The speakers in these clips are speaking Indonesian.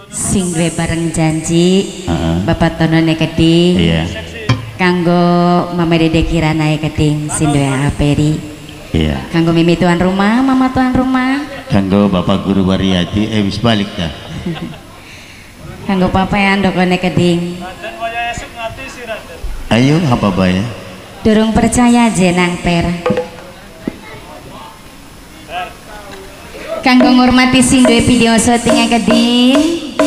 sing duwe bareng janji Bapak Tonone Keding. Iya. Kanggo Mama Dede Kirana Keding sing duwe aperi. Iya. Kanggo Mimi tuan rumah, Mama tuan rumah. Kanggo Bapak Guru Waryati wis balik dah. Kanggo Papa Andokone Keding. Ayo apa bae? Durung percaya jenang per. Kanggo ngurmati sing duwe video syuting Keding.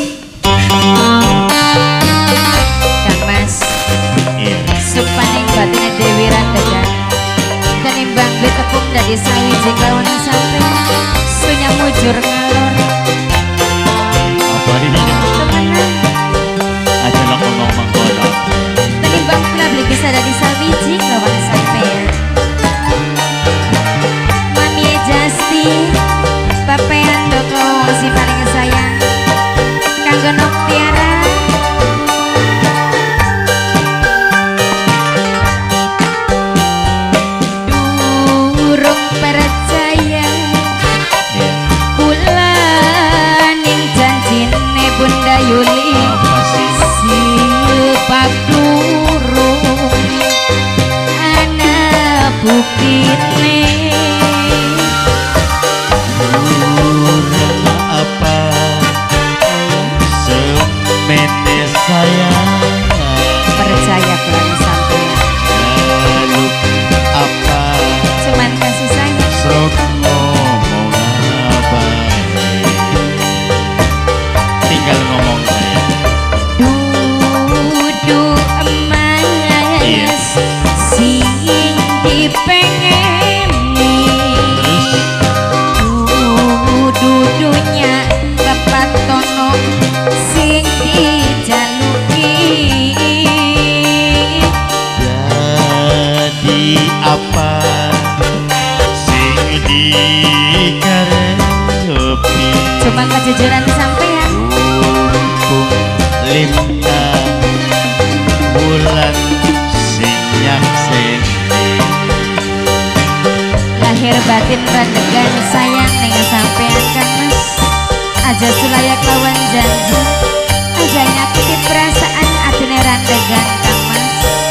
Kang Mas. Iya. Supaning batine Dewi Randegan. Kanimbang duwe tepung dari sawiji kelawan sampe sunya mujur ngalor. Apa ini? Temenan. Aja lo ngomong mangkono. Kanimbang pula beli kisah dari sawiji kelawan sampe. Mami Justin, Papa Andoko si paling sayang. Kanggo Noktiara. Durung percaya bulan ning janjine Bunda Yuli. Apa sih? Sipak durung anak bukitne. Kurang apa? Semene sayang. Percaya pelan sampai Lalu apa? cuman kasih sayang. Sok ngomong apa? Tinggal ngomong saya. Duduk emas Iya. sing dipengeni. Terus Dudunya Bapak Tono sing dijaluki. jadi apa? Sing dikarepi. Cuma kejujuran sampean. Mumpung lintang bulan sing nyakseni. Lahir batin randegan sayang dengan sampean Kang Mas. Aja sulaya kawan janji, aja nyakiti perasaan atine randegan Kang Mas.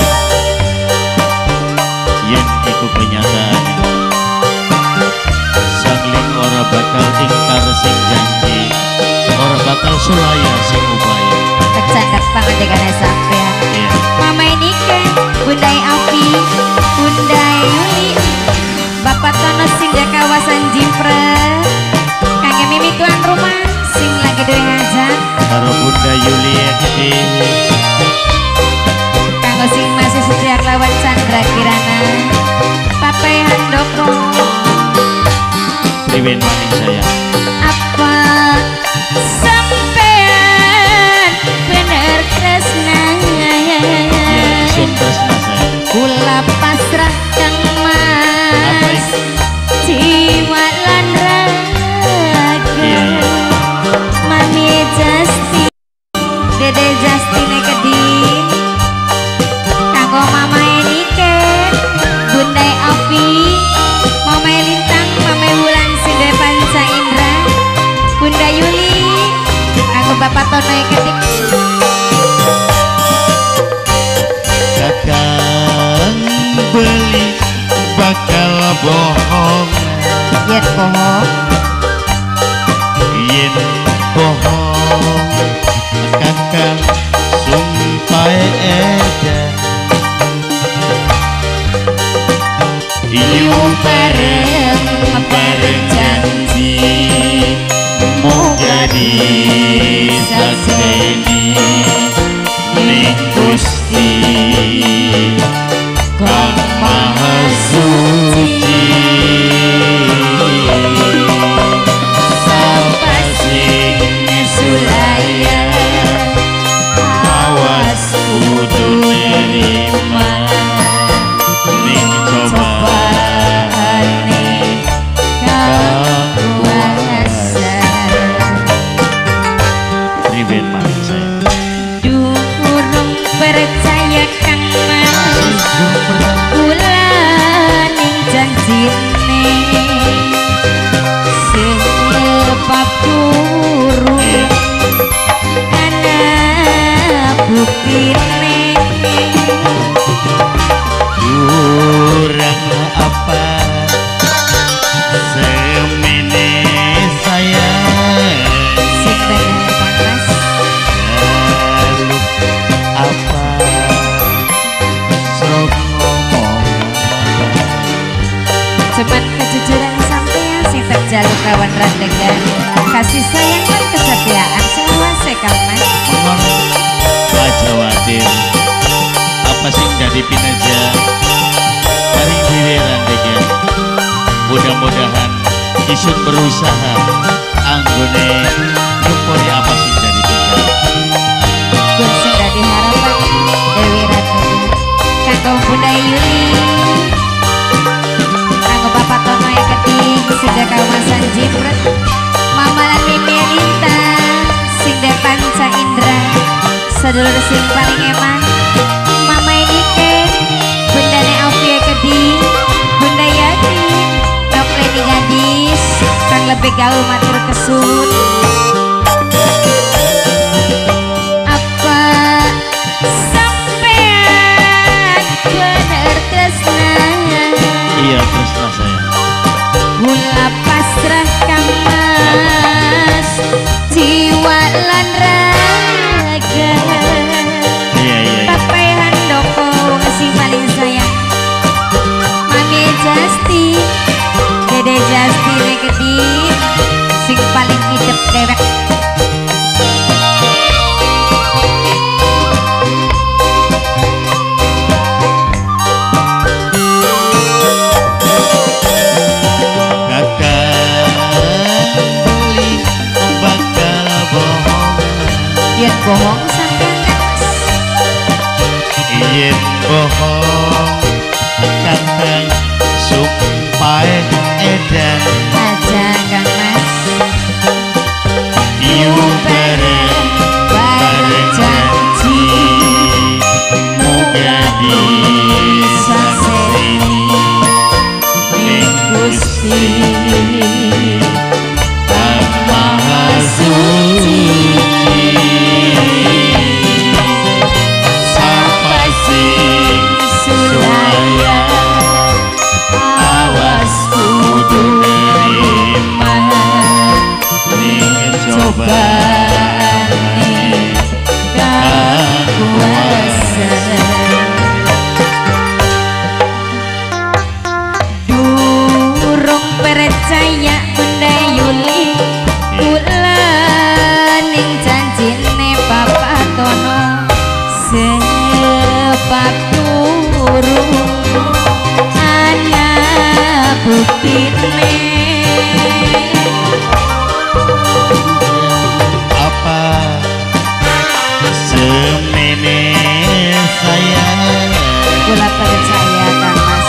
Yen iku kenyataannya sangling ora bakal ingkar sing janji, ora bakal sulaya sing upaya. Kecandak pangandegane sampean. Iya. Mama Nike, Bundai Api, Bundai Yuli, Bapak Tono sing di kawasan Jimpre. Kangge Mimi tuan rumah sing lagi duwe ngajak. Karo Bunda Yulia Gede. Kanggo sing masih setia lawan Chandra Kirana. Papa Handoko. Priwen maning saya. Apa sampean bener tresna? Ya, sun tresna saya. Kula pasrah Kang Apa Mas, itu? jiwa lan raga. Iya. Mami Justin, Dede Justine Keding, kanggo Mama Enike, Bunda Api, Mama Lintang, Mama Wulan Sinde Panca Indra, Bunda Yuli, kanggo Bapak Tono Keding. Kakang beli bakal bohong. Yen bohong, Yen bohong kakang sumpah edan. Iyu bareng janji mau jadi sakseni ning Gusti Kang Maha Suci. Sapa sing sulaya awas kudu nerima ning cobaane kang kuasa. Priben maning saya. Durung percaya Kang Mas, isun berusaha anggone nyuponi apa sih dari tinggal Gun sing dadi harapan Dewi Ratu kanggo Bunda Yuli kanggo Bapak Tono ya keting sejak kawasan Jipret Mama lan Mimi Lita sing depan Ca Indra sedulur sing paling eman Mama Enike Bunda Neovia Keding Bunda Yati Nokleni gadis kang lebih gaul matur kesun apa sampean bener tresna iya tresna saya gula pasrah kang mas jiwa lan raga iya papehan doko sing paling sayang Mami Justi Dede Justi Legedin sing paling hidup dewek yen bohong sampean yen bohong kakang supaya edan aja Kang Mas yu bareng bareng janji muga disaseni ning Gusti Maha Suci durung percaya Bunda Yuli kula ning janjine Bapak Tono sebab durung ana buktine apa semene saya kula percaya Kang Mas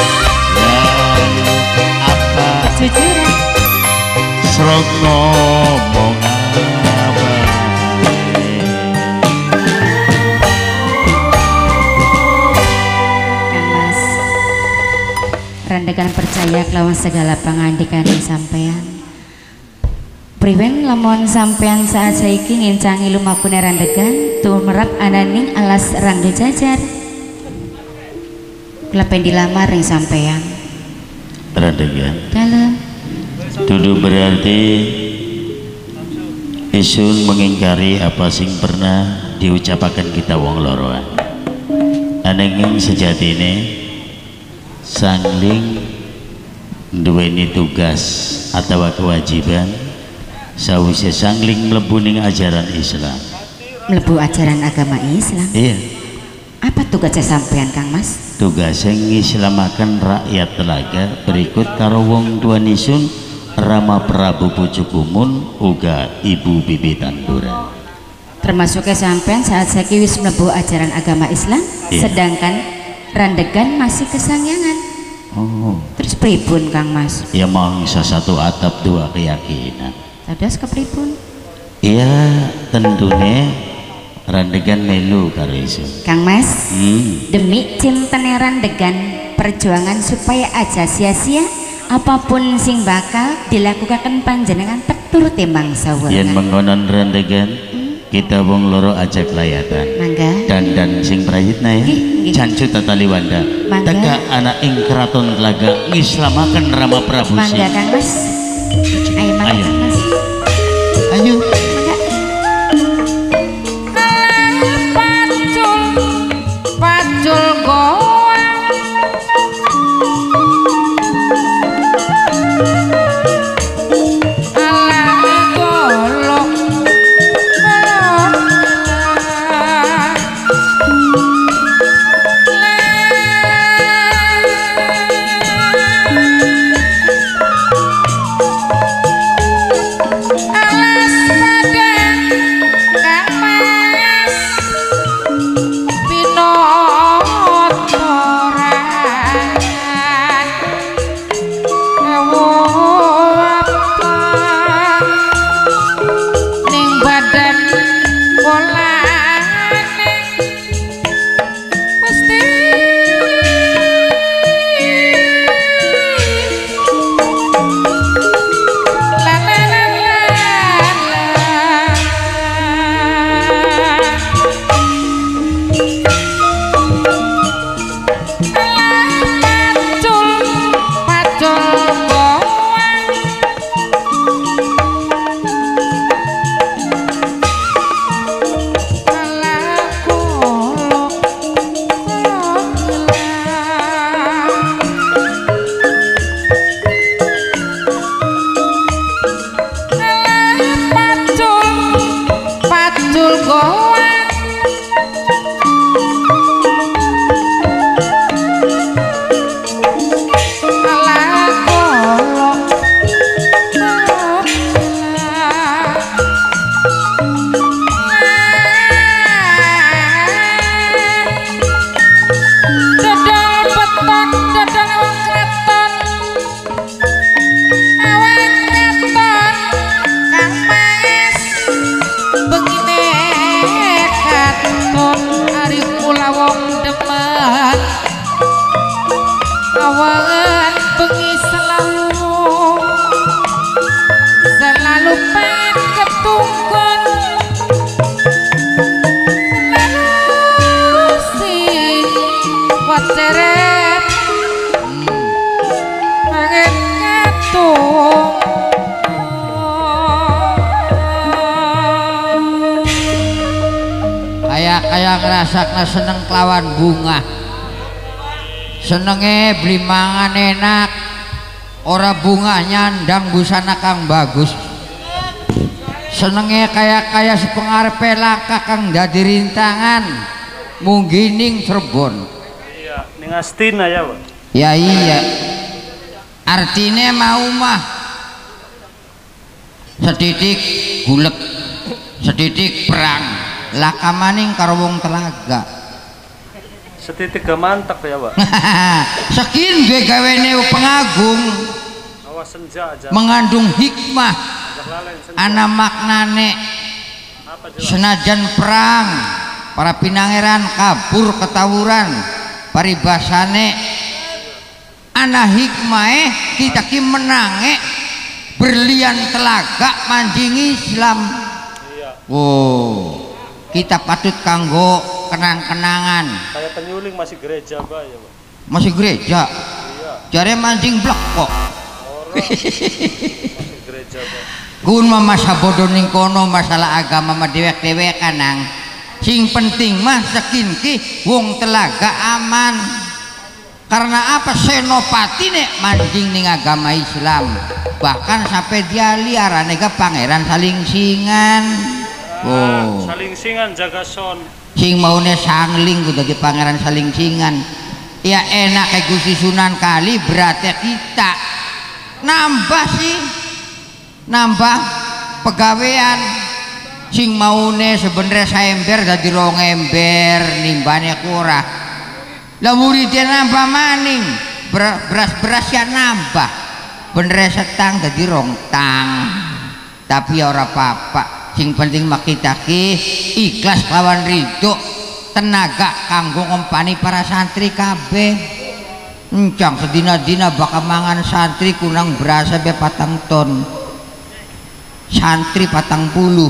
apa kejujuran serok ngomong apa Kang Mas randekan percaya kelawan segala pangandikan sampean priwen lamun sampean saat saiki ngincangi lumapune randegan tumrap ananing alas rangge jajar kelepen dilamar ring sampean randegan dalam dulu berarti isun mengingkari apa sing pernah diucapakan kita wong loroan ananging sejatine sangling duweni tugas atau kewajiban sawise sangling mlebu ning ajaran Islam mlebu ajaran agama Islam iya apa tugasnya sampean Kang Mas tugasnya ngislamaken rakyat telaga berikut karo wong tuanisun Rama Prabu Pucukumun uga Ibu Bibi Tanduran termasuknya sampean saat saiki wis mlebu ajaran agama Islam iya. sedangkan randegan masih kesangyangan oh terus pripun Kang Mas ya mangsa satu atap dua keyakinan tadas kepripun iya tentunya randegan melu karo isun Kang Mas demi cintane randegan perjuangan supaya aja sia-sia apapun sing bakal dilakukan panjenengan tektur timbang yen sawerengan mengkonon randegan kita wong loro ajak layatan mangga dan sing prayitna ya Nggih. Jancu Tataliwanda Mangga. teka anak ing keraton telaga ngislamaken Rama Prabu mangga Kang Mas ayo mangga Ayo. Kang Mas ayo pacul goang ala golok kaya ngrasakna seneng kelawan bunga. Senenge beli mangan enak, ora bunganya ndang busana kang bagus. Senenge kaya sepengarepe langkah kang dadi rintangan munggining Cirebon. Iya, ning Astina ya, Pak. Ya iya. Artine mau mah setitik gulek, setitik perang, lakamaning karo wong Telaga. Setitik mantap ya, Pak. Sekin gue gawene pengagung. Awas senja aja. Mengandung hikmah. Ana maknane. Senajan perang, para pinangeran kabur ketawuran, paribasane ana hikmahe kita ki menange berlian Telaga manjing Islam. Iya. Oh, kita patut kanggo kenang-kenangan. Kayak penyuling masih gereja, Pak ya, Pak. Masih gereja. Iya. Jare mancing blok kok. Orang masih gereja, Pak. Gun mah masa bodoh ning kono masalah agama mah dewek-dewek kanang. Sing penting mah sakin ki wong Telaga aman. Karena apa senopati nek mancing ning agama Islam. Bahkan sampai dia liarane ke pangeran Salingsingan. Oh. Salingsingan jaga son. Sing maune sangling kudu dadi pangeran Salingsingan. Ya enak kayak Gusti Sunan Kali berarti kita nambah sih, nambah pegawean. Sing maune sebenarnya saember dadi 2 ember nimbane kurang. Lah muridnya nambah maning, beras ya nambah, bener setang dadi 2 tang. Tapi ora apa-apa. Sing penting mah kita ki ikhlas lawan ridho, tenaga kanggo ngompani para santri kabeh. Encang sedina-dina bakal mangan santri kunang berasa be 4 ton. Santri 40.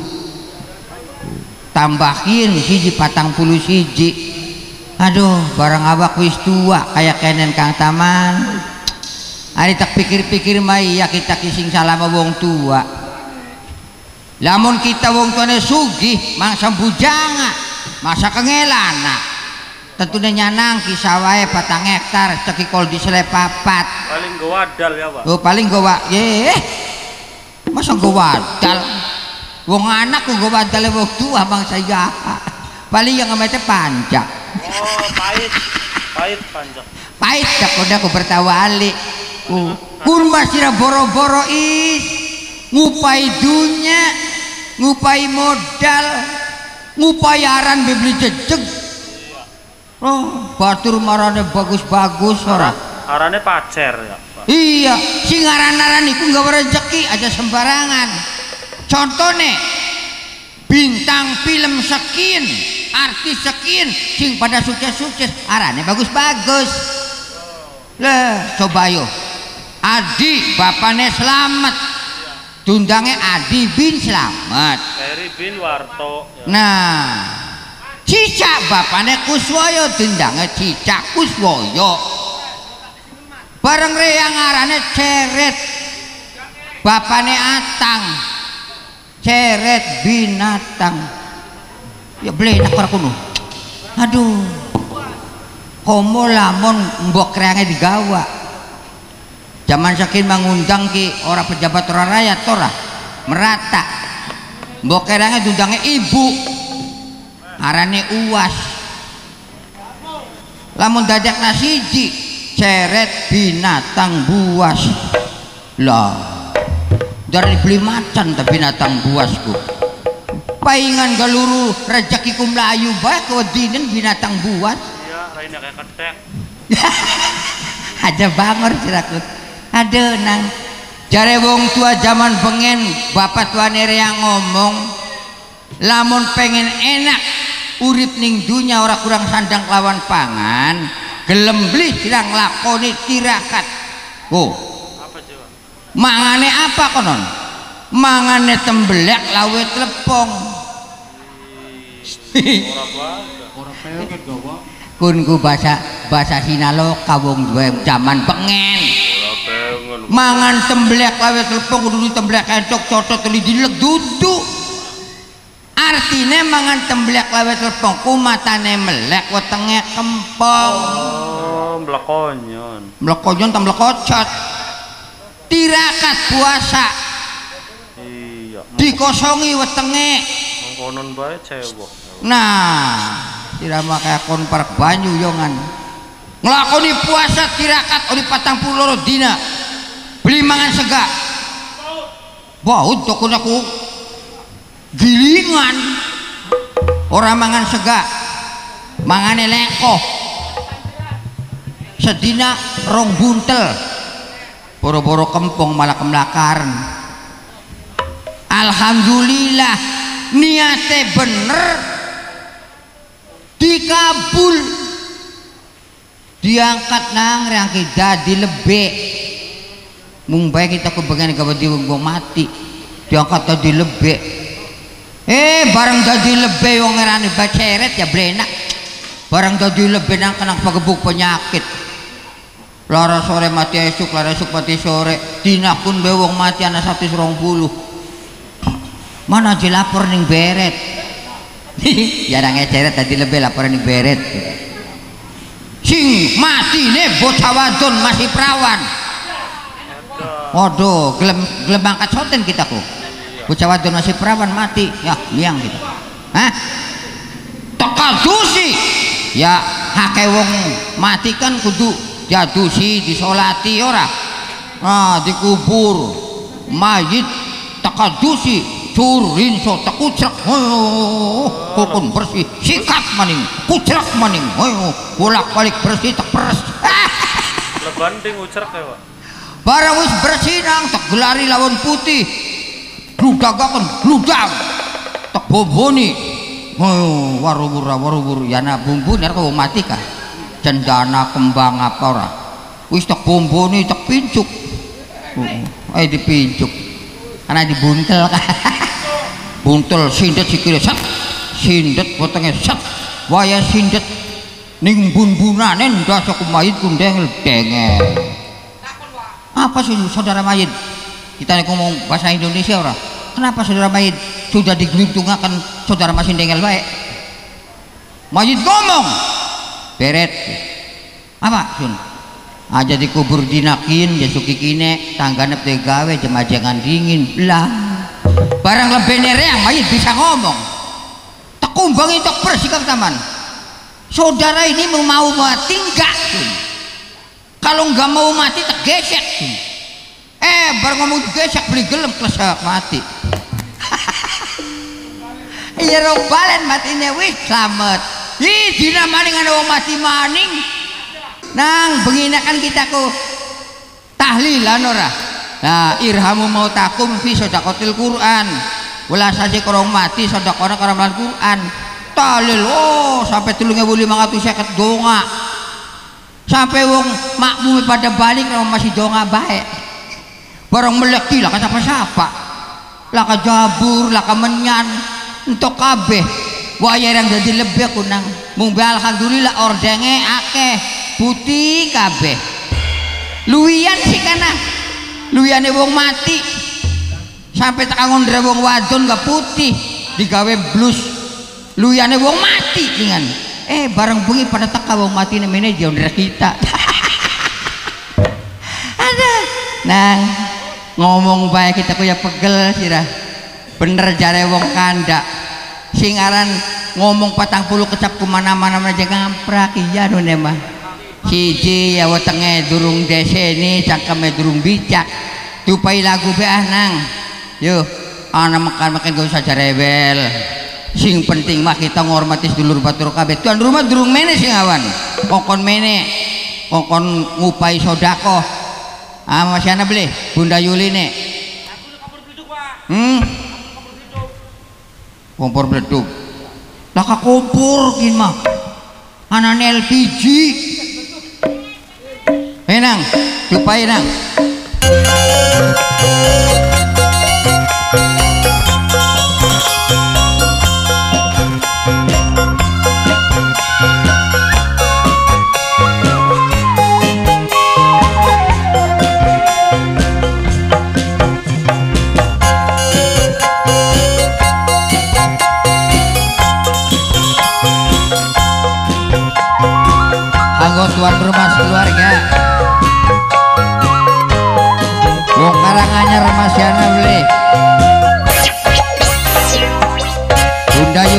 Tambahin siji 40 siji. Aduh, barang awak wis tua kayak kenen Kang Taman. Ari tak pikir-pikir mah iya kita kising salah wong tua. Lamun kita wong tuane sugih mangsa bujanga masa kengelana tentunya nyanang kisah wae 4 hektar cekikol diselepapat Paling gewadal ya, Pak. oh paling gowa masa gowadal wong anak kok gowadal wong tua bangsa ya paling yang ngamete panjang Oh, pahit panjang. pahit dak udah aku bertawali kun masih boro-boro ngupai dunya, ngupai modal, ngupai aran beli jejeg. Oh, batur marane bagus-bagus ora. Arane pacer ya, Pak. Iya, sing aran-aran iku nggawa rezeki aja sembarangan. Contone bintang film sekin, artis sekin sing pada sukses-sukses arane bagus-bagus. Lah, coba yo. Adi bapane Slamet. Tundangnya Adi bin Slamet. Ferry bin Warto. Ya. Nah, Cicak bapaknya Kuswoyo tundangnya Cicak Kuswoyo. Bareng reyang arane Ceret. Bapaknya Atang. Ceret binatang. Ya beli nak ora kuno. Aduh. Komo lamun mbok reange digawa. Zaman saking mengundang ki ora pejabat ora rakyat ora merata mbok kerange diundange ibu arane Uwas lamun dadak nasiji Ceret binatang buas lah dari beli macan tapi binatang buasku paingan galuru rezekiku melayu bae kewedinen binatang buas Iya, lainnya kayak ketek. aja bangor sirakut. Aduh nang jare wong tua zaman pengen bapak tuane yang ngomong lamun pengen enak urip ning dunya ora kurang sandang lawan pangan gelem beli kirang lakoni tirakat. Oh Apa coba? mangane apa konon mangane tembelak lawe telepong Ora apa? kunku bahasa Sinaloka wong zaman pengen mangan temblek lawe telepong kudu temblek entok cotot li dilek dudu artine mangan temblek lawet lepong kumatane melek wetenge kempong. Oh, mlekonyon. Mlekonyon ta mlekocot. Tirakat puasa. Iya. Dikosongi wetenge. Mengkonon bae cewek. Nah, sirama kaya kon parek banyu yongan. Nglakoni puasa tirakat oli 42 dina. Beli mangan sega. Baut tokon aku gilingan. Ora mangan sega. Mangane lengkoh. Sedina rong buntel. Boro-boro kempong malah kemlakaran. Alhamdulillah niate bener dikabul. Diangkat nang rangki dadi lebek. Mung bae kita kebengan gawadi wong mati. Diangkat dadi lebek. Barang dadi lebek wong ngerani baceret ya blenak. Barang dadi lebek nang kena pagebuk penyakit. Lara sore mati esuk, lara esuk mati sore. Dina pun be wong mati ana 120. Mana aja lapor ning beret. Ya nang eceret dadi lebek lapor ning beret. Sing mati ne bocah wadon masih perawan. Waduh, gelem angkat soten kita kok. Bocah wadon masih perawan mati, ya liang kita. Hah? Tekadusi. Ya hake wong mati kan kudu diadusi, disolati ora. Nah, dikubur. Mayit tekadusi. Curin so tekucrak kokon bersih sikat maning kucrak maning bolak balik bersih tak peres Lebanding ucrak ya Pak. barang wis bersih nang tak gelari lawan putih gludagakan gludang tak boboni warubur yana bumbu nek kok mati kah cendana kembang apa ora wis tak bomboni tak pincuk dipincuk karena dibuntel kah buntel sindet sikile sat sindet potongnya sat waya sindet ning bun-bunane ndas aku mayit kundengel dengel apa sih saudara mayit kita ngomong bahasa Indonesia ora kenapa saudara mayit sudah digeluntungakan saudara masih dengel baik mayit ngomong beret apa sun aja dikubur dinakin jasuki kine tanggane gawe jemajangan dingin lah barang lebih nereang mayit bisa ngomong tak kumbangi tak bersikap taman saudara ini mau mati enggak kalau enggak mau mati tak gesek barang ngomong gesek beli gelem klesak mati iya rong balen mati ini wis selamat dina maning ada wong mati maning nang benginakan kita ku tahlilan ora. Nah, irhamu mau takum fi sodakotil Quran. Wala saja korong mati sodakona karaman Quran. Tahlil sampai 3.550 donga. Sampai wong makmum pada balik kalau masih donga baik. Barang melek lah kata siapa? Lah jabur, lah menyan untuk kabeh. Waya yang jadi lebih kunang. Mung alhamdulillah ordenge akeh. Putih kabeh luwian sih kana luwiane wong mati sampai tak ngondre wong wadon gak putih digawe blus luwiane wong mati dengan bareng bengi pada teka wong mati nemene jondre kita ada nang ngomong bae kita kuya pegel sirah bener jare wong kandak sing aran ngomong 40 kecap kemana-mana aja ngamprak iya nune mah siji ya wetenge durung deseni cangkeme durung bijak tupai lagu beah nang yuk ana makan gak usah jarewel sing penting mah kita ngormati sedulur batur kabeh tuan rumah durung mene sing awan kokon mene kokon ngupai sodako masih ana beli Bunda Yuli nek kompor bledug lah kompor kin mah anane LPG nang tupai nang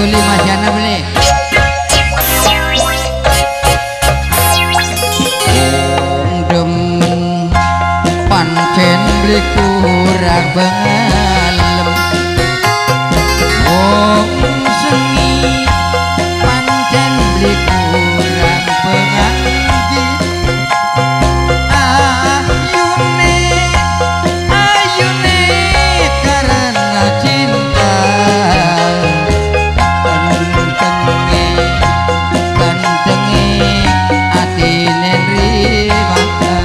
Yuli Masyana beli dem pancen beli kurang bengalem wong sengi pancen beli kurang penganggit ayune ayune karena cinta kentenge kentenge atine riwata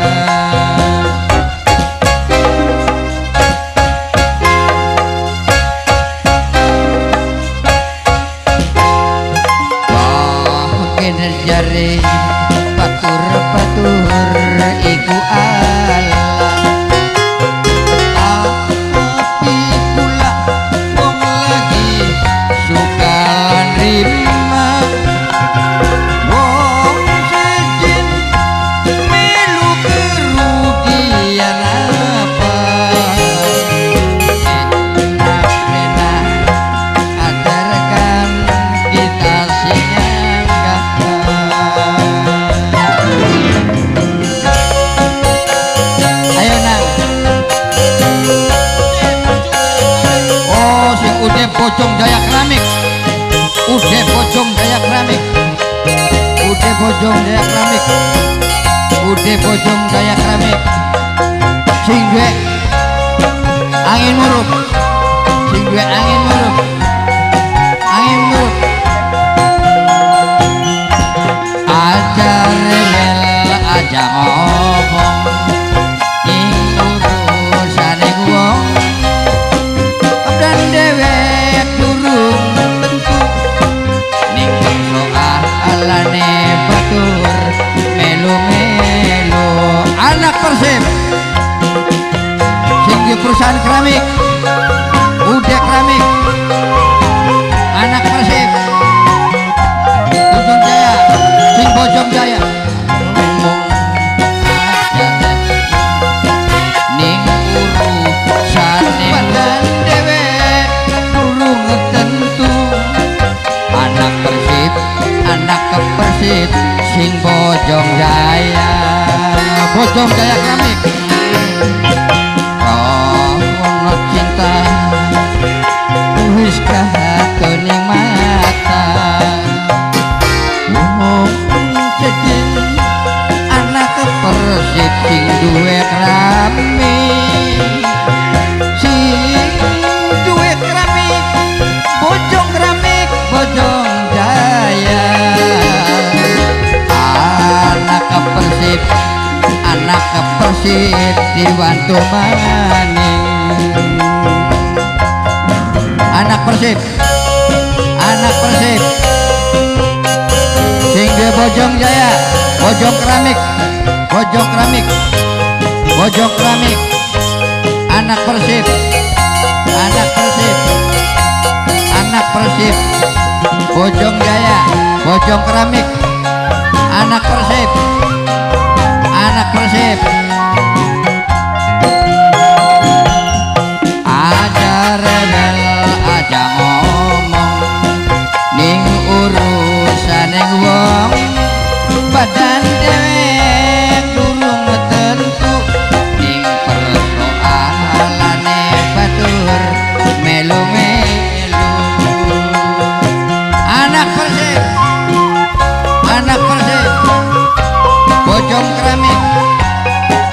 jare batur-batur iku alam tapi kula wong lagi suka nerima wong sejen melu kerugian apa enak-enak ajarkan kita sinyanggah. Ayo nang. Oh, sing udah bojong daya keramik. Udah bojong daya keramik. Udah bojong daya keramik. Udah bojong daya keramik. Sing duwe angin murup. Sing duwe angin murup. Angin murup. Aja rewel aja ngomong ing urusane wong dan dewek durung tentu ning soalane batur melu-melu anak Persib sing di perusahaan keramik udah keramik anak Persib Bojong Jaya sing Bojong Jaya ngomong aja ning urusane badan dewek durung tentu anak Persib anak ke Persib sing Bojong Jaya Bojong Jaya keramik oh ono cinta wis katoning mata sejen anak Persib sing duwe keramik sing duwe keramik Bojong keramik Bojong Jaya anak Persib diwantu maning anak Persib sing duwe Bojong Jaya Bojong keramik Bojong keramik Bojong keramik anak Persib Bojong Jaya Bojong keramik anak Persib aja rewel aja ngomong ning urusane wong badan dewek durung tentu ning persoalane batur melu-melu anak Persib Bojong keramik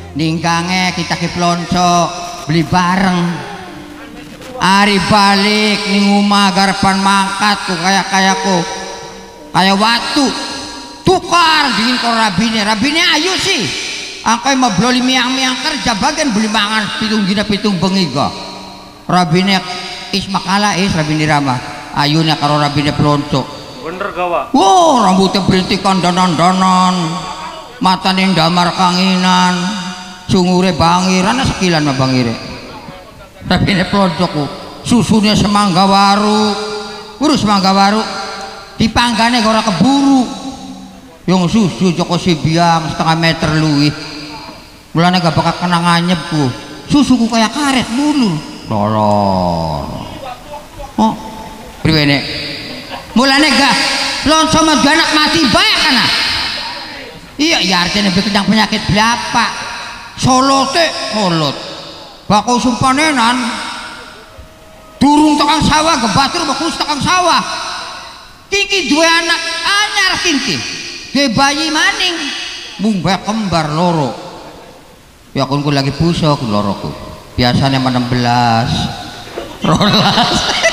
ningkange kita ki plonco beli bareng. Ari balik ning omah garepan mangkatku kayak-kayakku kayak watu tukar dingin karo rabine ayu sih angkai mabloli miang-miang kerja bagian beli mangan pitung dina pitung bengi go rabine is makala is rabine Rama ayunya karo rabine plonco bener gawa wow rambutnya berintikan danan-danan matane damar kanginan sungure bangiran sekilan mah bangire rabine ploncoku susunya semangga waru urus semangga waru dipanggane ora keburu yang susu Joko Sibiang setengah meter luwih mulane gak bakal kena nganyepku susuku kayak karet bulur lolor oh pribene mulane gak lon sama anak mati bae kana iya ya artinya bekendang penyakit berapa solote kolot bakal sumpanenan durung tekan sawah gebatur bagus tekan sawah kiki dua anak anyar kinti dua bayi maning mungbe kembar loro ya aku lagi pusok loroku biasanya 16 rolas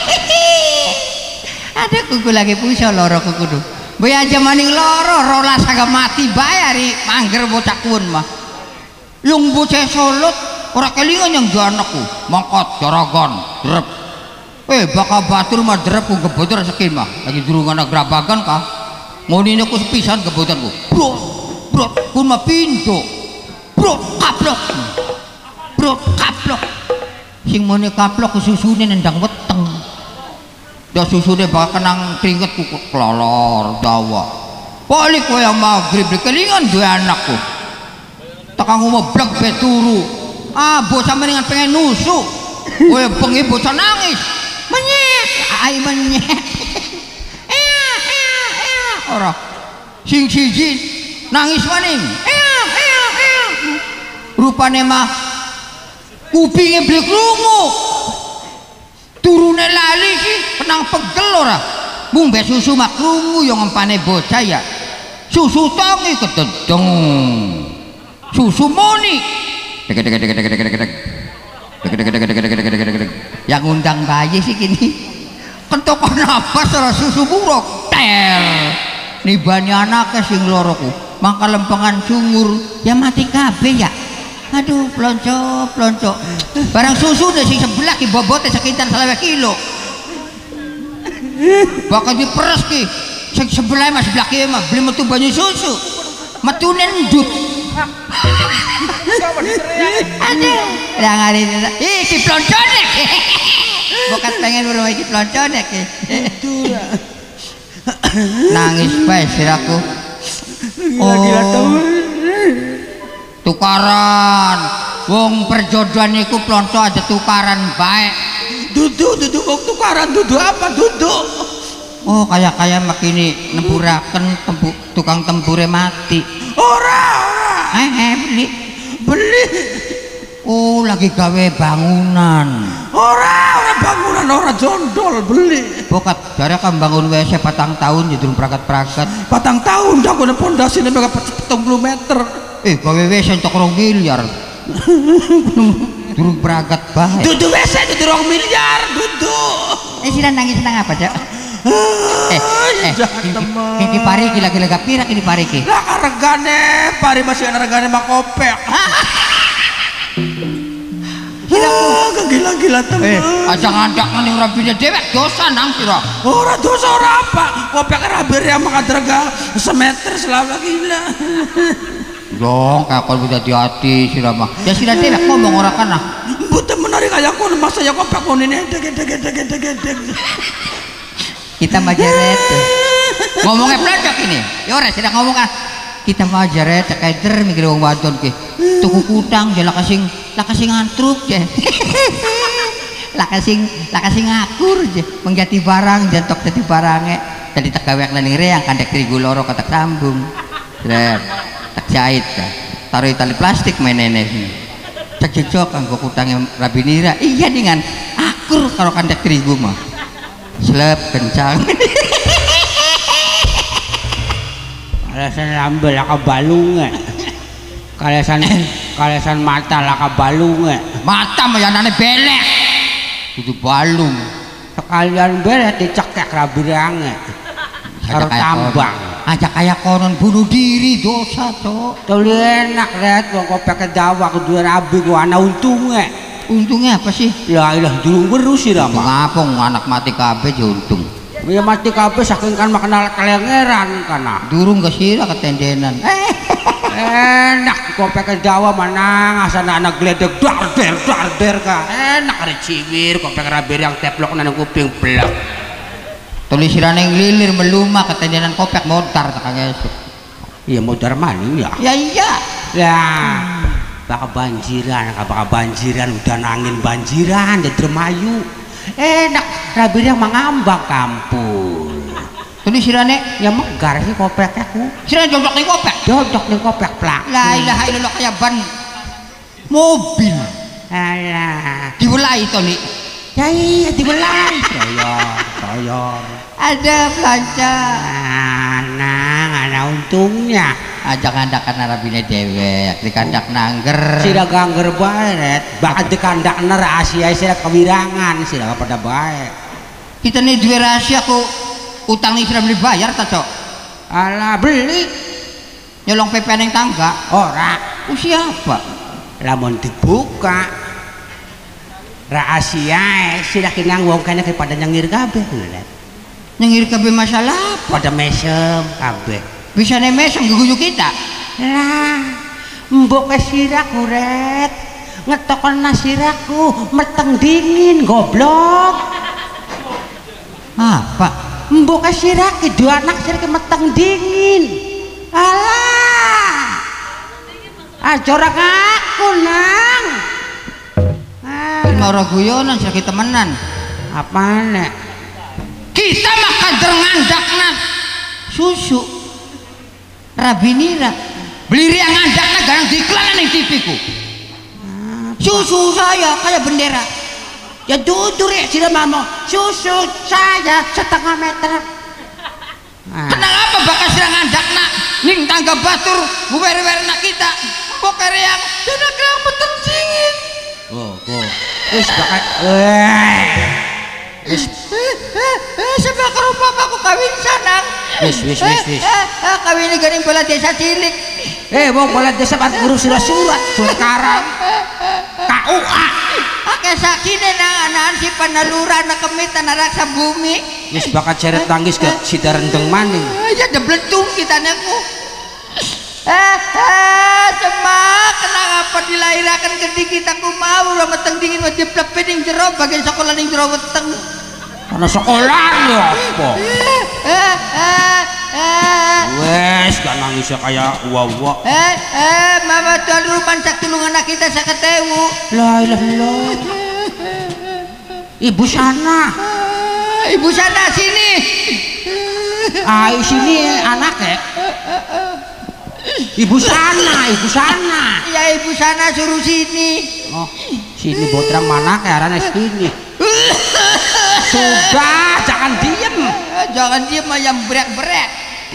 ada kuku lagi pusok loroku kudu boy aja maning loro rolas agak mati bayari mangger bocah kun mah yung bocah solot ora kelingan yang anakku mangkot jaragon drep bakal batur mah drep ku gebotor sekin mah lagi durungan grabagan kah ngonine ku sepisan gebotanku bro kun mah pintu bro kaplok sing mone kaplok ku susune nendang weteng da susune bakal kenang keringetku kelolor dawa balik kowe yang maghrib kelingan dua anakku takang ngoblek be turu bocah mendingan pengen nusuk kowe bengi bocah nangis menyek ai menyek ora sing siji nangis maning rupane mah kupinge blek lungu turune lali sih penang pegel ora mung be susu mak lungu yo ngempane bocah ya susu tangi kededeng susu moni yang undang bayi sih kini kentok nafas ora susu buruk ter nibani anaknya sing loroku mangka lempengan sumur ya mati kabeh ya aduh plonco barang susu deh sing sebelah ki bobotnya sekitar 1 kilo bakal diperes ki sing sebelah mas sebelah ki mah beli metu banyu susu metune ndut aduh lah ngari iki plonconek bukan pengen berumah iki plonconek nangis bae siraku tukaran wong perjodohan iku plonco aja tukaran bae duduk wong tukaran duduk apa duduk oh kayak makini nempuraken tukang tempure mati ora beli oh lagi gawe bangunan ora bangunan ora jondol beli bokat jare kan bangun WC 4 tahun ya durung prakat-prakat 4 tahun dah kena pondasine bakal 70 meter gawe WC entuk 2 miliar durung prakat bae dudu WC dudu 2 miliar dudu sira nangis nang apa cak ini pari gila-gila pira ini pari ki lah regane pari masih ana regane makopek gila-gila temen aja ngandak ning rabine dewek dosa nang sira ora dosa ora apa kopek rabir yang makadraga semeter selama gila dong kakon bisa hati sira mah ya sira dewek ngomong ora kana mboten menarik kaya kono masa ya kopek kono ini deg kita majeret ngomongnya peladak ini ya ora sira ngomong kita majeret keder mikir wong wadon ki tuku kutang jala kasing ngantruk je lakasing ngakur je mengjati barang jantok jadi barange jadi tak gawe ning reang kandek terigu loro katak sambung tak jahit taruh tali plastik menene cek kanggo kutange rabinira iya dengan akur karo kandek terigu mah selep kencang alasan rambel ka balungan kalasan kalesan mata lah ka balung mata mayanane belek kudu balung sekalian belek dicekek rabirang karo tambang aja kayak konon bunuh diri dosa cok tuli enak lihat wong kopek dawa kudu rabi ku ana untungnya apa sih ya ilah durung berus sih rama ngapung anak mati kabeh ya untung ya mati kabeh saking kan makenal kelengeran kana durung kesira ketendenan enak kopek Jawa mana ngasana anak gledek dar ka enak ada cibir kopek rabir yang teplok nang kuping blak tulis sirane nglilir melumah ketendenan kopek modar tak esuk iya modar maning ya ya iya ya bakal banjiran udah angin banjiran di Dremayu enak rabir yang mengambang kampung tulis sirane ya megar sih kopek aku sirane jodok ning kopek plak la ilaha illallah kaya ban mobil alah diwelai to nih ya iya diwelai toyor ada belanja ana untungnya ajak kandakan arabine dewek dikandak nangger sira gangger bae bakal dikandakna rahasia sira kewirangan sira pada bae kita nih duwe rahasia kok utang nih sudah beli bayar tak cok alah beli nyolong PP neng tangga ora siapa lamun dibuka rahasia sudah kinang wong kene pada nyengir kabeh nyengir kabeh masalah pada mesem kabeh bisa nih mesem guguyu kita lah mbok siraku ret ngetokon nasiraku meteng dingin goblok apa mbok sirake dua anak sirake meteng dingin alah ajorak aku nang mau guyonan sirake temenan apane kita makan ngandakna susu rabinira beli yang ngandakna garang diiklanan ning TV-ku susu saya kayak bendera ya dudur ya sila mamo susu saya setengah meter kenapa bakal sila ngandakna ning tangga batur buwer-werna kita boker yang tidak kena betul dingin wis bakal wis sebab ke rumah aku kawin sanang wis kawin ini garing bola desa cilik wong bola desa pan urus surat karang KUA pakai sakine nangan si panalura na kemitan raksa bumi wis bakal ceret tangis ke sida rendeng maning ya debletung kita neku semak kenapa dilahirakan gede kita ku mau lo meteng dingin wajib lepin jero bagian sekolah ning jero weteng karena sekolah ya apa wes gak nangis kayak wawa mama tuan rupan cak tulungan anak kita saketewu la ilah ilah ibu sana sini sini anak ibu sana ya ibu sana suruh sini oh sini botrang mana ke arahnya sini sudah jangan diem ayam berat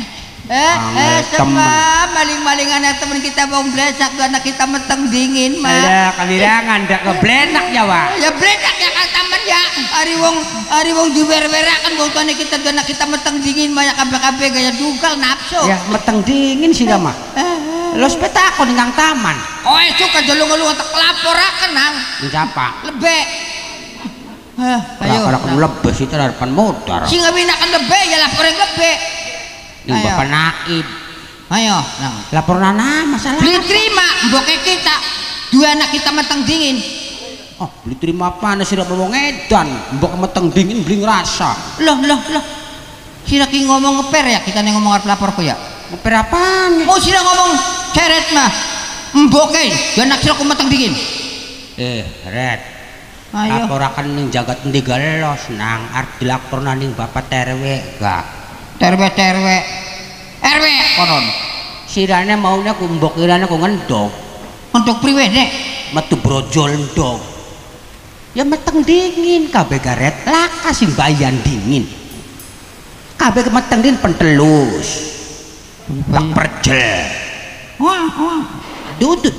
sama maling-malingan temen kita bong blesak anak kita meteng dingin mah ada kewirangan ndak keblenak ya wa ya blenak ya kan taman ya hari wong diwer-werakan wong tuane kita anak kita meteng dingin mah ya kabeh-kabeh gaya dugal nafsu ya meteng dingin sih mah lo spetakon nang taman suka jelung-jelung tak laporaken nang siapa lebek ayo kalau lebek sih depan motor sing ngawinakan lebek ya laporin lebek ini bapak naib ayo nang lapor nana masalah beli terima mboke kita dua anak kita meteng dingin beli terima apa nih sira ngomong edan mbok meteng dingin beli ngerasa loh sira ki ngomong ngeper ya kita nih ngomong laporku ya ngeper apaan sira ngomong ceret mah mboke dua anak sira ku meteng dingin red laporakan ning jagat endi galos nang arep dilaporna ning bapak terwe gak terwe RW konon sirane maunya ku mbok kirane ku ngendok priwe nek metu brojol ndok ya meteng dingin kabeh garet laka sing bayan dingin kabeh meteng dingin pentelus tak perjel dudut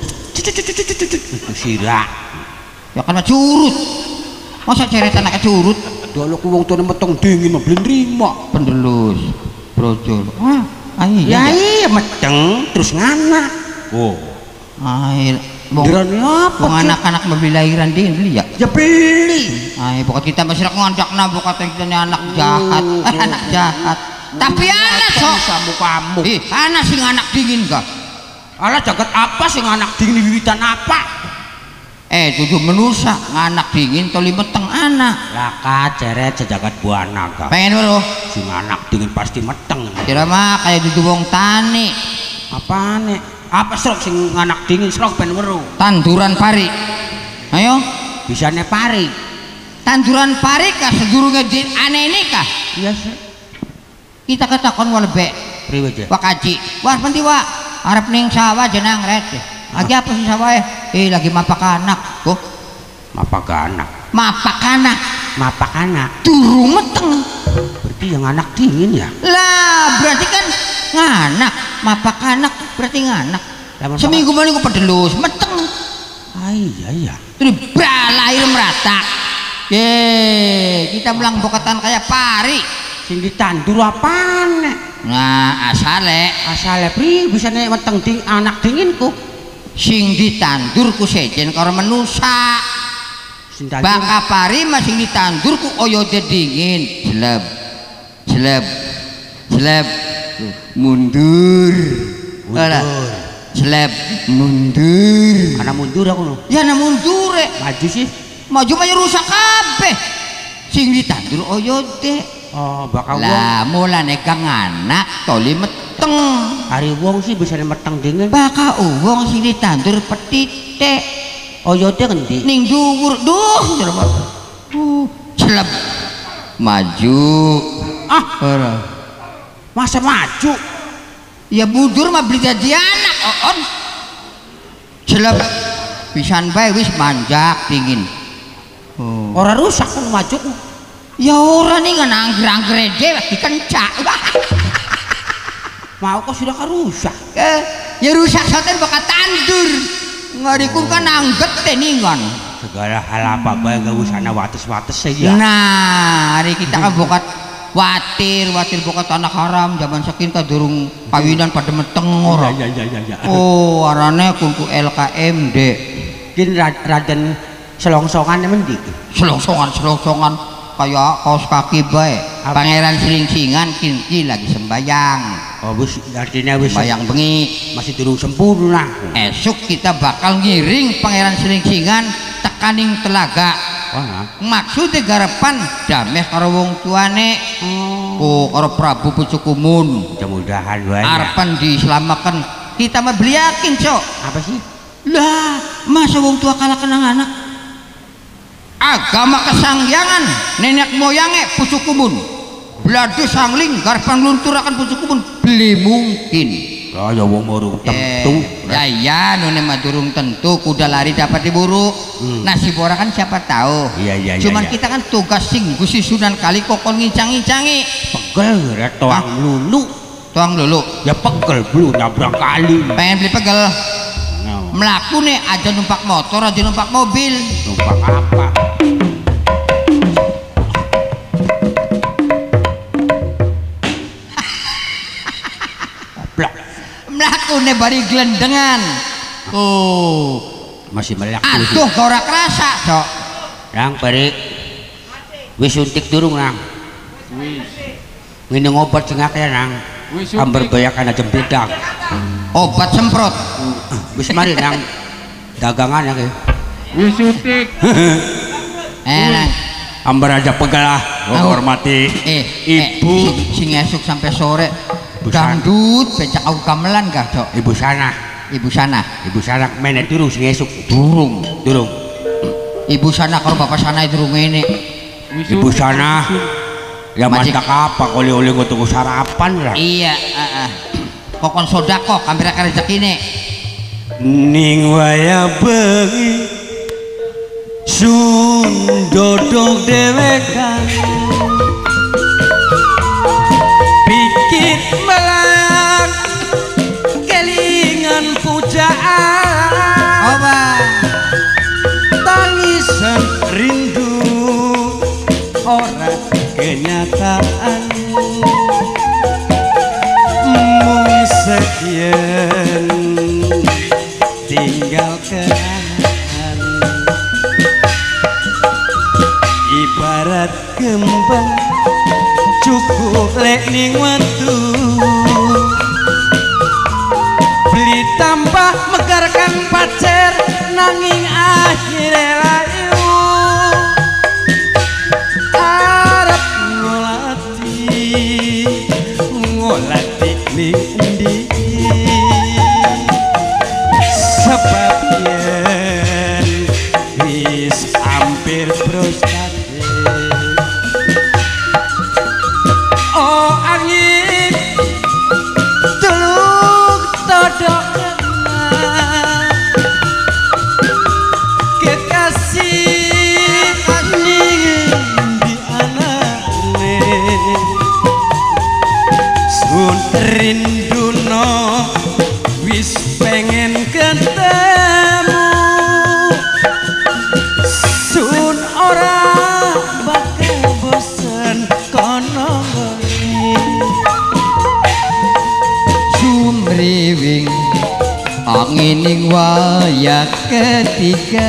sirak. Ya kan curut. Masa ceret anak curut? Dolo ku wong tuane meteng dingin mah belum nrimo. Pendelus. Brojol. Wah, ayo. Ya iya meteng terus nganak. Oh. Air. Dirane apa? Wong anak-anak mau beli lahiran dingin beli ya? Ya beli. Ayo pokok kita masih ngondakna pokok kita anak jahat. Anak jahat. Tapi anak sok samu kamu. Anak sing anak dingin kah? Alah jagat apa sing anak dingin wiwitan apa? Tujuh menusa anak dingin toli meteng anak. Laka ceret sejagat buana kah? Pengen bro? Sing anak dingin pasti meteng. Kira mah kayak dudu wong tani. Apane? Apa serok sing anak dingin serok ben weruh? Tanduran pari. Ayo. Bisane pari. Tanduran pari kah sedurunge di aneh ini kah? Iya sih. Kita ketakon walebek. Priwe je? Wak Haji. Wah penting wak. Arep ning sawah jenang ret. Lagi apa sih sawah? Lagi mapak anak. Kok? Mapak anak. Mapak anak. Mapak anak. Durung meteng. Berarti yang anak dingin ya? Lah berarti kan nganak. Mapak anak berarti nganak. Seminggu maling gue pedelus meteng. Iya. Terus lahir merata. Kita bilang bokatan kayak pari. Sing ditandur apane? Nah asale Pri bisa nek meteng anak dinginku. Sing ditandur ku sejen karo menusa. Sing tandur Baka pari masing ditandur ku oyode dingin. Jeleb. Mundur. Jeleb mundur. Ana mundur aku no. Ya ana mundure. Maju sih. Maju mah rusak kabeh. Sing ditandur oyode. Oh, bakal wong. Lah mulane kang anak toli meteng. Hari wong sih bisa meteng dingin. Baka wong sing ditandur petite. Oyode ngendi? Ning dhuwur. Duh, celep. Maju. Ora. Masa maju? Ya mundur mah beli jadi anak, on. Celep. Pisan bae wis manjak dingin. Ora rusak kan maju. Ya ora nih kan angger-angger dhewe dikencak. Mau kok sudah rusak. Ya rusak soten bakal tandur. Ngariku kan angget teningan. Segala hal apa bae gak usah ana wates-wates ya. Nah, hari kita kan bokat watir bokat anak haram zaman saking kadurung kawinan pada meteng ora. Ya. Oh, arane kuku LKMD. Kin Raden selongsongan mendi? Selongsongan kayak kaos kaki bae. Pangeran Selingsingan kini lagi sembayang. Oh, wis artinya wis sembayang bengi, masih durung sempurna. Esok kita bakal ngiring Pangeran Selingsingan tekaning telaga. Wah, maksudnya garepan dameh karo wong tuane. Karo Prabu Pucukumun. Mudah-mudahan wae. Arepan diselamatkan. Kita mah beli yakin, Cok. Apa sih? Lah, masa wong tua kalah kenang anak? Agama kesangyangan nenek moyangnya Pucukumun. Bladu sangling garepan lunturakan Pucukumun beli mungkin. Lah ya wong urung tentu. Ya nune mah durung tentu kuda lari dapat diburu. Nasib orang kan siapa tahu. Iya. Cuman kita kan tugas sing Gusti Sunan Kalijaga ngincang-ngincangi. Pegel ya toang lulu. Ya pegel blu nabrak kali. Pengen beli pegel. Melaku nih aja numpak motor aja numpak mobil. Numpak apa? Melaku nih bari gelendengan. Masih melaku. Aduh kau ora kerasa, Cok. Nang bari wis suntik durung nang. Minum obat sing akeh nang. Amber bayakan aja jempledak. Obat semprot. Wis mari nang dagangan ya. Wis suntik. Nang amber aja pegalah hormati ibu sing esuk sampai sore dangdut becak aku gamelan gak, Dok? Ibu sana menet durung sing esuk. Durung. Ibu sana kalau bapak sana durung ini. Ibu sana ya masak apa oleh-oleh untuk sarapan lah. Iya, kokon sodako kamera rezeki ini. Ning waya bengi sun dodok dewekan pikir melayang kelingan pujaan. percintaan mung sekian tinggal kenangan ibarat kembang cukup lek ning watu beli tambah megarkan pacar nanging akhirnya layu arep ngolati lindi sebab yen wis hampir frustasi oh angin teluk todok kekasih ning di anane sun rinduno wis pengen ketemu sun ora bakal bosen kono sumriwing angin ing wayah ketiga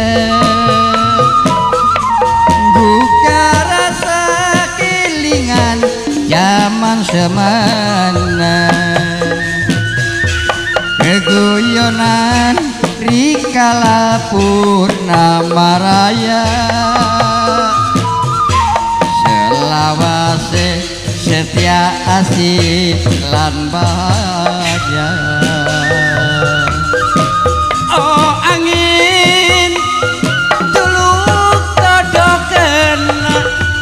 buka rasa kelingan zaman semana keguyonan rikala purnama raya selawase setia asih lan bahagia oh angin tuluk todok kena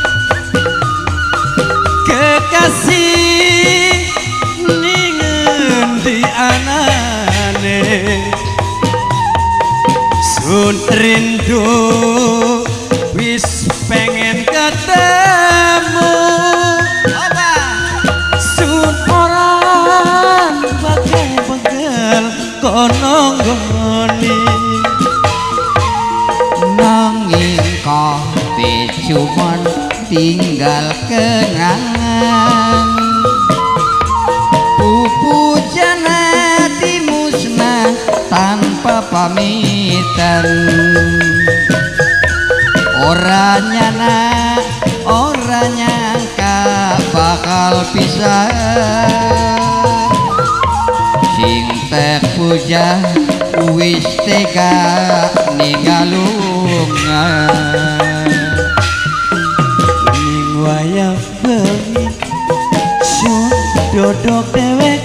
kekasih ning endi anane sun rindu wis pengen ketemu sun orang bagel kono nggoni nanging kopi cuman tinggal kenangan pupujana musnah tanpa pamitan ora nyangka bakal pisah sing teh puja wis tega ningalungan ning wayah bengi sun dodok dhewek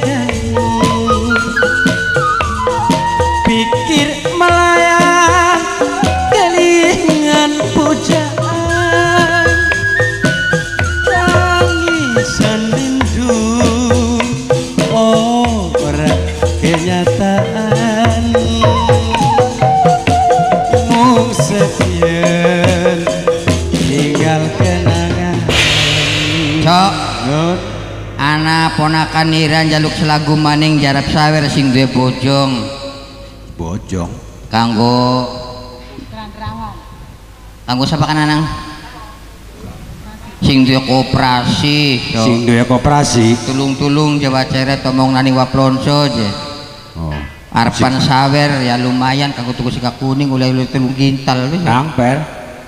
pikir melayang kelingan pujaan tangisan rindu oh ora kenyataan mung sekian tinggal kenangan cok anak ponakan Iran jaluk selagu maning jarap sawer sing duwe bojong kanggo sapa kan anang sing duwe koperasi tulung-tulung Jawa Ceret omong nani waplonso je arpan sawer ya lumayan kanggo tuku sika kuning oleh 3 kintal wis per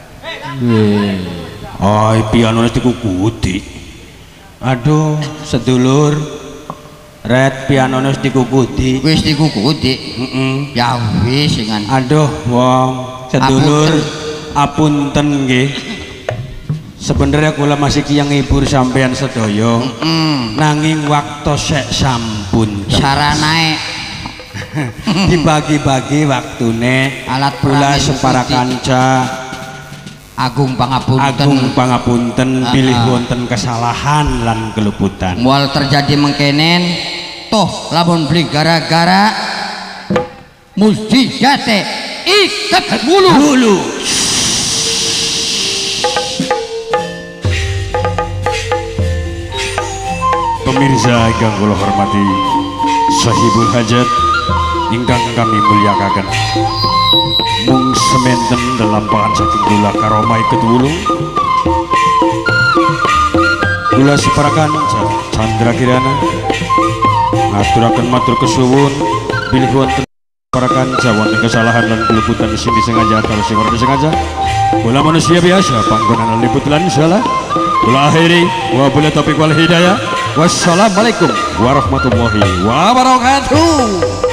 oh piano wis dikukuti aduh sedulur red piano wis dikukuti ya wis singan aduh wong sedulur apunten nggih sebenarnya kula masih kiyang ngibur sampean sedaya nanging waktu sek sampun saranae dibagi-bagi waktune alat kula separa kanca agung pangapunten pilih wonten kesalahan lan keluputan mual terjadi mengkenen toh lamun beli gara-gara mesti jate ikat bulu pemirsa ingkang kula hormati sahibul hajat ingkang kami mulyakaken mung sementen dalam pangan saking kula karomai ketulung kula separakan Chandra Kirana ngaturaken matur kesuwun bilih wonten para kanca wonten kesalahan dan kelebutan sing disengaja atau sing ora disengaja kula manusia biasa panggonan liput lan salah kula akhiri wa billahi taufiq wal hidayah wassalamualaikum warahmatullahi wabarakatuh.